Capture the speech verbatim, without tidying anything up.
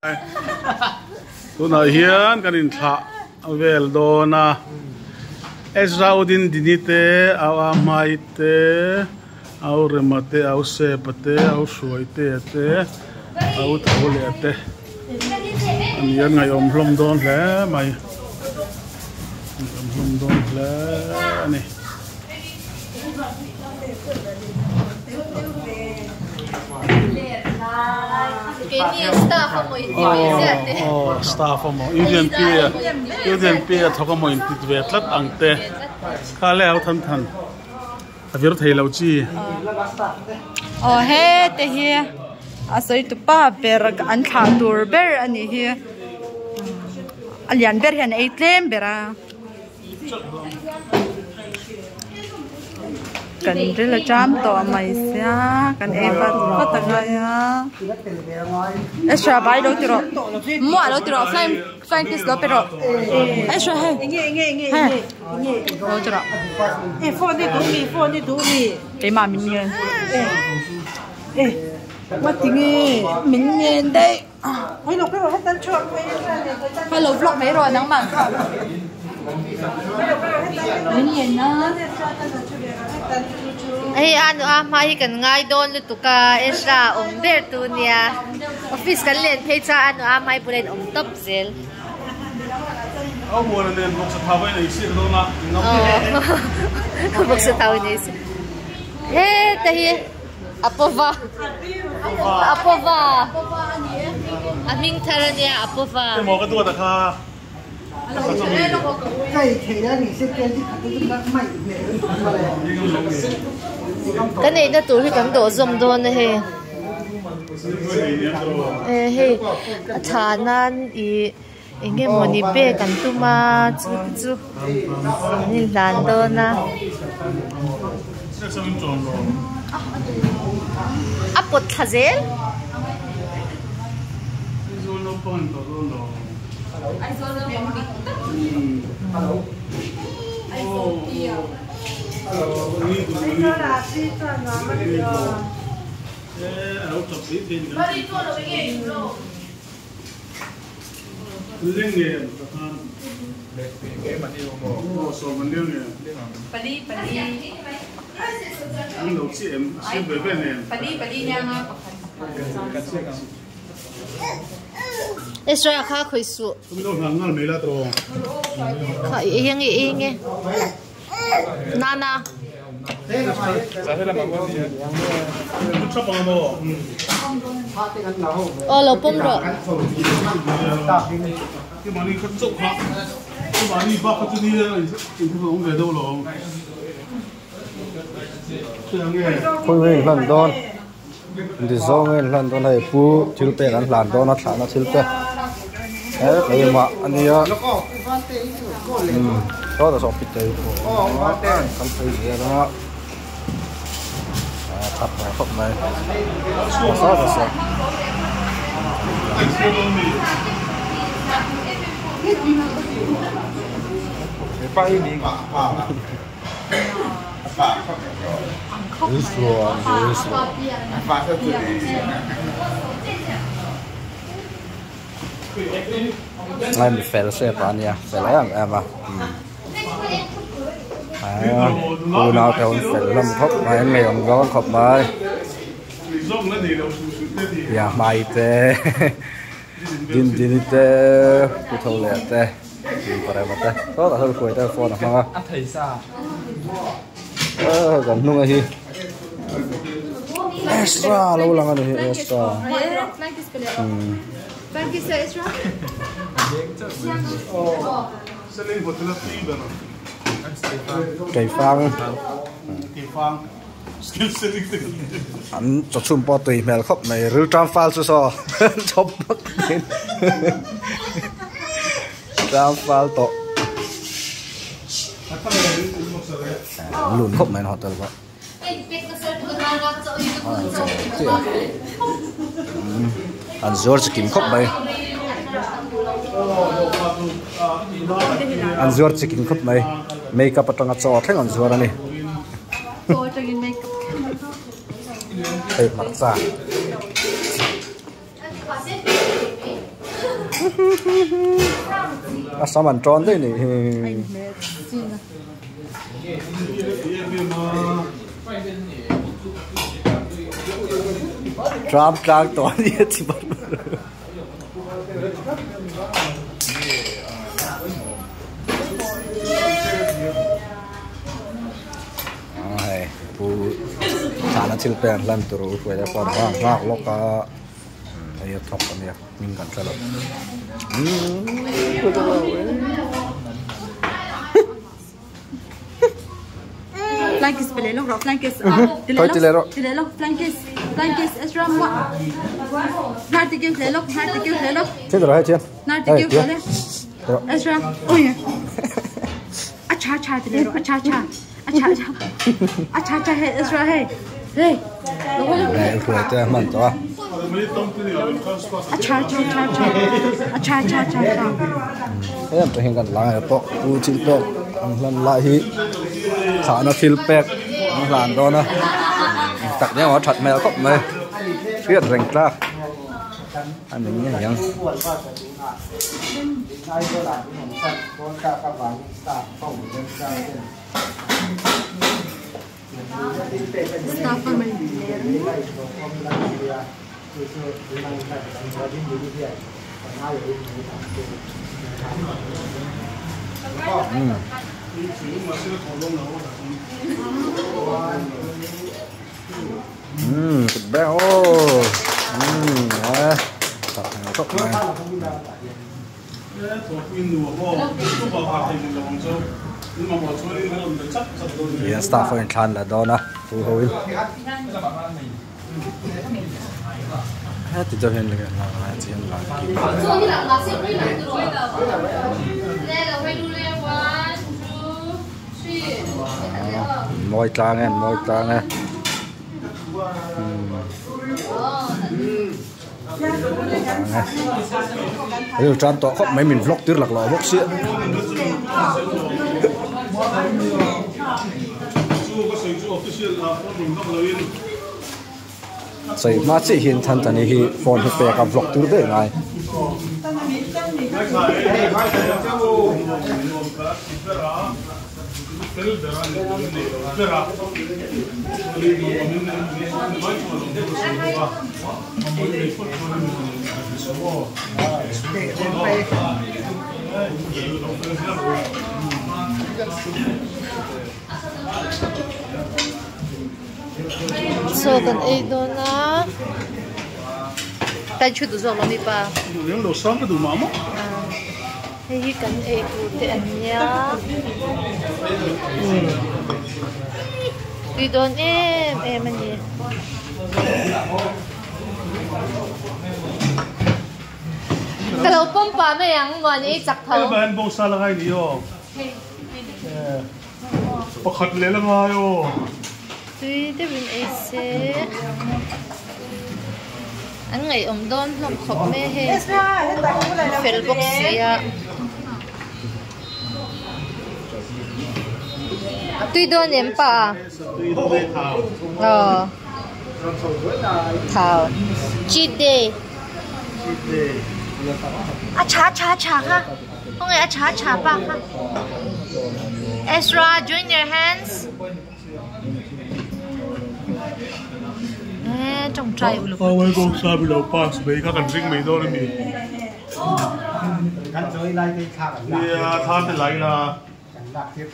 tu na hian kan in tha vel do na Ezraudin dinite au amai te au remate au sepate au suite te au thole te an yan ngai om hlom don hle mai om hlom don hle ani Kini staff mo inti oh staff mo Indian pia Indian pia thoka mo inti vetlat angte khale au than than avir thei lo chi oh he te hi asoi tu pa ber an tha tur ber ani hi alian ber hian eitlem bera kan rila jam to mai sia kan eva patanga ya extra bai lo tiro mo lo tiro flying flying kiss lo pero extra he nge nge nge nge lo tiro eh phone đi đủ mi phone đi đủ mi cái mà mình nghe eh eh what thing mình nghe đây hay lo cái rồi hết tan chuột hay lo vlog mấy rồi nắng mà mình nghe nó Ay ano ah mai kan ngai don lu tuka extra om ber tu nia office kan len phe cha ano ah mai bulen om top zel au mo na nen bok sa thawai nei si do na oh bok sa thawai nei si he ta hi apova apova aming tharania apova mo ka tu ta kha cái thì đó thì sẽ cái gì cũng được mày cái này nó tụi cái đồ zoom đồ này he he thà nan i nghe một nhịp bê cần tu mà chú chú nhìn đàn đồ na áp bột thà dễ Hello. Extra khá khơi sụa. Khá yên yên nghe. Nana. Ờ lẩu bông rồi. Cái món này không trộn hả? Cái món này bác không đi thì không về đâu rồi. Khôi về London. Đi zo nghe London này pu chil pe kan London nó thả nó chil pe. Đấy cái mà anh ấy ừm đó là số pít đấy của con thấy gì đó à tập này không này sao sao là sao cái bay đi This one, this one. Ngay mình phải xe bán nha, phải lấy hàng em à. À, cô nào theo phải làm khóc mà em mèo ngon khóc mai. Ya mai te, din din te, cô thâu lẹ te, đi vào đây mà te, đó là hơi khỏe te phone à không à? Anh thấy sao? Ờ, gần luôn rồi hi. Extra lâu lắm rồi extra. Hmm. Frankie say extra? Cây phang. Cây phang. Anh cho chum po tùy mèo khóc này rư tram phal su so. Chop mất. Tram phal to. Lùn khóc này họ tới vậy. Anh George kim khóc bay. Anh George kim khóc bay. Makeup atang at so theng anh George này. Hey, mặt ra. à sao mình tròn thế này tròn tròn to đi thì bắt ai pu sana chilpen lan turu pwede pa ba ba loka ay top niya min kan sala Flankis pelelo, ro flankis. Tilelo. Tilelo, flankis. Flankis extra mo. Nartigil lelo, nartigil lelo. thế rồi hay chưa Nartigil lelo. Extra. Ôi. Acha acha tilelo, acha acha. Acha acha. Acha acha hey extra hey. Hey. này tuổi ta mặn to Acha acha acha. Acha acha acha. thế em tôi hiện gần lại to u chilpen lần lại hi khá nó chilpen làm đó nè tặng nhau ở thật mày có mày biết rành ra anh mình nhỉ nhang Stop for me. Ừm, thịt béo. Ừm, đấy. Thật là tốt này. Hiện staff ở trên là đó nè, phụ hồi. Hết thì cho hiện là là chỉ là môi trang nghe, môi trang nghe. Đây trang tỏ khóc mấy mình vlog tiếc lạc lọ bốc xịa. Sai mà chỉ hiện thân tani hi phone hi pe ka vlog tur de ngai. So kan ai do na tay chu du zo lo mi pa những đồ sống cái đồ mà mất hei kan ai tu te anya đi don em em ani kalau pom pa na yang mo ni chak cái thau bạn bông sa là cái gì ô có khát lên là ngay ô tui te bin ai se an ngai om don hlom khop me he fel box ya tui don em pa ờ thảo cheat day à cha cha cha ha không nghe cha cha ba ha Ezra join your hands nè trong trai ulu Ôi bông sa bị đầu pass mấy các cần riêng mấy đó đấy mi Kan chơi lại cái khác. thì than thì lại là